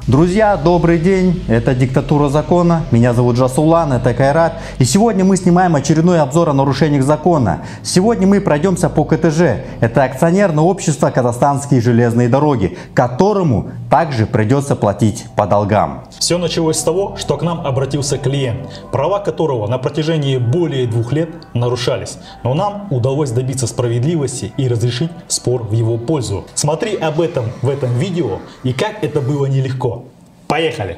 Друзья, добрый день, это «Диктатура закона», меня зовут Жасулан, это Кайрат, и сегодня мы снимаем очередной обзор о нарушениях закона. Сегодня мы пройдемся по КТЖ, это акционерное общество «Казахстанские железные дороги», которому также придется платить по долгам. Все началось с того, что к нам обратился клиент, права которого на протяжении более 2 лет нарушались, но нам удалось добиться справедливости и разрешить спор в его пользу. Смотри об этом в этом видео и как это было нелегко. Поехали!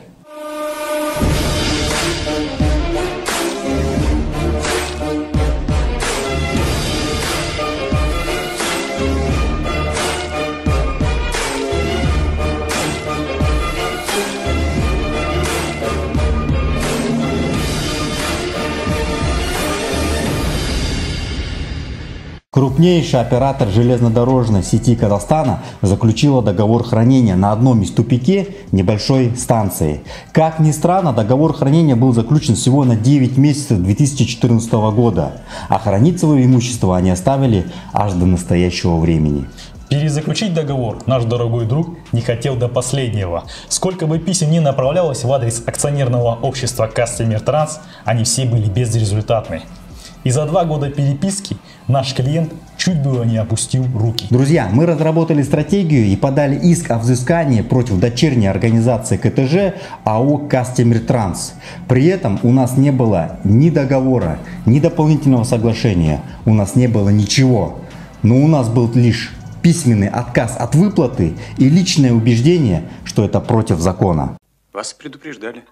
Крупнейший оператор железнодорожной сети Казахстана заключила договор хранения на одном из тупике небольшой станции. Как ни странно, договор хранения был заключен всего на 9 месяцев 2014 года, а хранить свое имущество они оставили аж до настоящего времени. Перезаключить договор наш дорогой друг не хотел до последнего. Сколько бы писем ни направлялось в адрес акционерного общества Кастемиртранс, они все были безрезультатны. И за 2 года переписки наш клиент чуть было не опустил руки. Друзья, мы разработали стратегию и подали иск о взыскании против дочерней организации КТЖ АО Кастемиртранс. При этом у нас не было ни договора, ни дополнительного соглашения. У нас не было ничего. Но у нас был лишь письменный отказ от выплаты и личное убеждение, что это против закона. Вас предупреждали.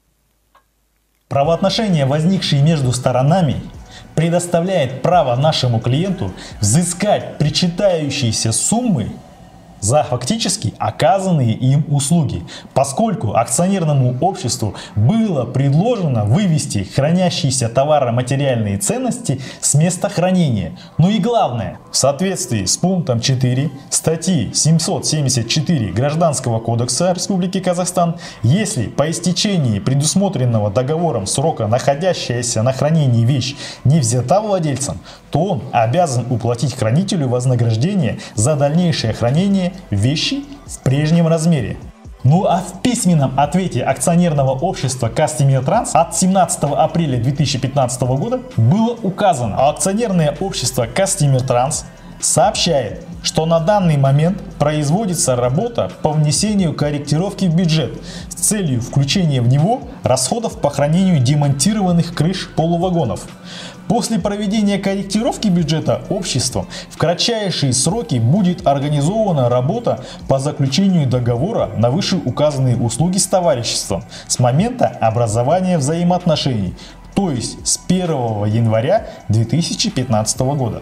Правоотношения, возникшие между сторонами, предоставляет право нашему клиенту взыскать причитающиеся суммы за фактически оказанные им услуги, поскольку акционерному обществу было предложено вывести хранящиеся товаро-материальные ценности с места хранения. Ну и главное, в соответствии с пунктом 4 статьи 774 Гражданского кодекса Республики Казахстан, если по истечении предусмотренного договором срока находящаяся на хранении вещь не взята владельцем, то он обязан уплатить хранителю вознаграждение за дальнейшее хранение вещи в прежнем размере. Ну а в письменном ответе акционерного общества Кастемиртранс от 17 апреля 2015 года было указано, а акционерное общество Кастемиртранс сообщает, что на данный момент производится работа по внесению корректировки в бюджет с целью включения в него расходов по хранению демонтированных крыш полувагонов. После проведения корректировки бюджета обществом в кратчайшие сроки будет организована работа по заключению договора на вышеуказанные услуги с товариществом с момента образования взаимоотношений, то есть с 1 января 2015 года.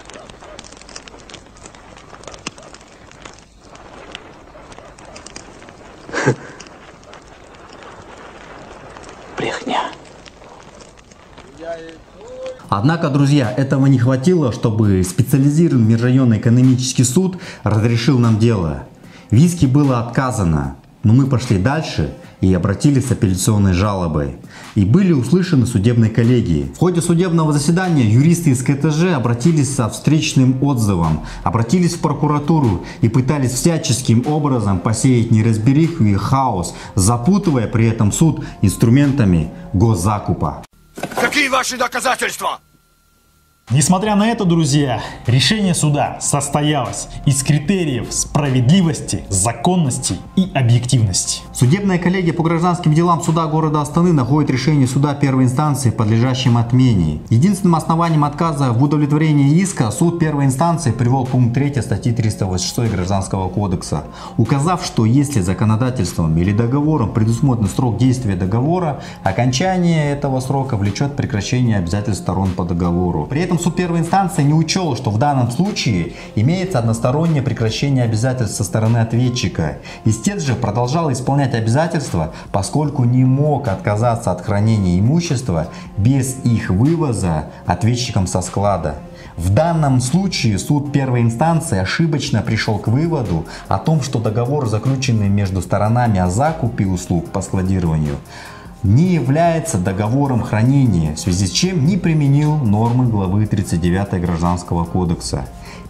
Брехня. Однако, друзья, этого не хватило, чтобы специализированный межрайонный экономический суд разрешил нам дело. В иске было отказано, но мы пошли дальше и обратились с апелляционной жалобой. И были услышаны судебной коллегией. В ходе судебного заседания юристы из КТЖ обратились со встречным отзывом, обратились в прокуратуру и пытались всяческим образом посеять неразбериху и хаос, запутывая при этом суд инструментами госзакупа. Какие ваши доказательства? Несмотря на это, друзья, решение суда состоялось из критериев справедливости, законности и объективности. Судебная коллегия по гражданским делам суда города Астаны находит решение суда первой инстанции подлежащим отмене. Единственным основанием отказа в удовлетворении иска суд первой инстанции привел пункт 3 статьи 386 Гражданского кодекса, указав, что если законодательством или договором предусмотрен срок действия договора, окончание этого срока влечет прекращение обязательств сторон по договору. При этом суд первой инстанции не учел, что в данном случае имеется одностороннее прекращение обязательств со стороны ответчика. Истец же продолжал исполнять обязательства, поскольку не мог отказаться от хранения имущества без их вывоза ответчиком со склада. В данном случае суд первой инстанции ошибочно пришел к выводу о том, что договор, заключенный между сторонами о закупе услуг по складированию, не является договором хранения, в связи с чем не применил нормы главы 39 Гражданского кодекса.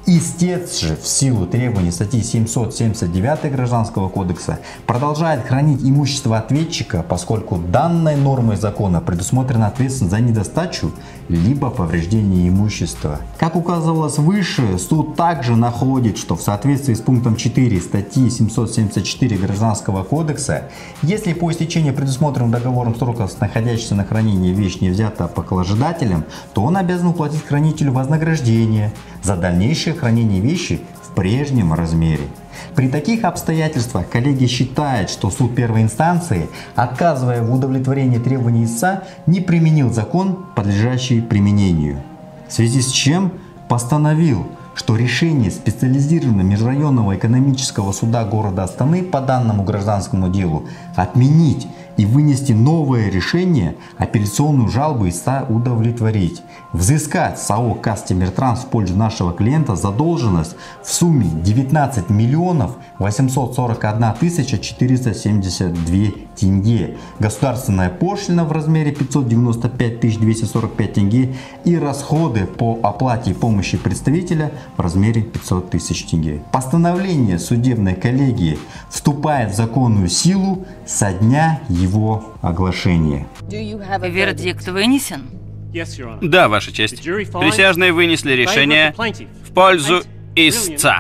Истец же в силу требований статьи 779 Гражданского кодекса продолжает хранить имущество ответчика, поскольку данной нормой закона предусмотрена ответственность за недостачу либо повреждение имущества. Как указывалось выше, суд также находит, что в соответствии с пунктом 4 статьи 774 Гражданского кодекса, если по истечении предусмотренного договором срока находящаяся на хранении вещь не взята покложедателем, то он обязан уплатить хранителю вознаграждение за дальнейшее хранение вещи в прежнем размере. При таких обстоятельствах коллегия считает, что суд первой инстанции, отказывая в удовлетворении требований истца, не применил закон, подлежащий применению. В связи с чем постановил, что решение специализированного межрайонного экономического суда города Астаны по данному гражданскому делу отменить и вынести новое решение, апелляционную жалобу истца удовлетворить. Взыскать САО «Кастимертранс» в пользу нашего клиента задолженность в сумме 19 миллионов 841 тысяча 472 тенге, государственная пошлина в размере 595 245 тенге и расходы по оплате помощи представителя в размере 500 тысяч тенге. Постановление судебной коллегии вступает в законную силу со дня его оглашения. Вердикт вынесен? Да, Ваша честь. Присяжные вынесли решение в пользу истца.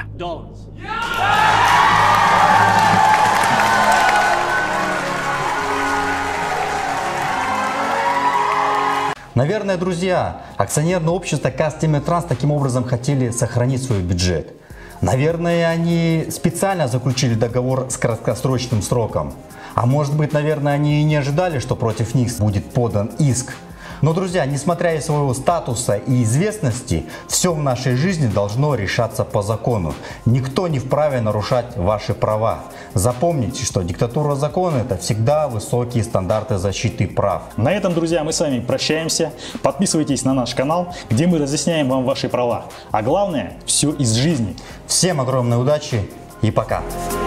Наверное, друзья, акционерное общество «Кастимертранс» таким образом хотели сохранить свой бюджет. Наверное, они специально заключили договор с краткосрочным сроком. А может быть, наверное, они и не ожидали, что против них будет подан иск. Но, друзья, несмотря из своего статуса и известности, все в нашей жизни должно решаться по закону. Никто не вправе нарушать ваши права. Запомните, что диктатура закона – это всегда высокие стандарты защиты прав. На этом, друзья, мы с вами прощаемся. Подписывайтесь на наш канал, где мы разъясняем вам ваши права. А главное, все из жизни. Всем огромной удачи и пока!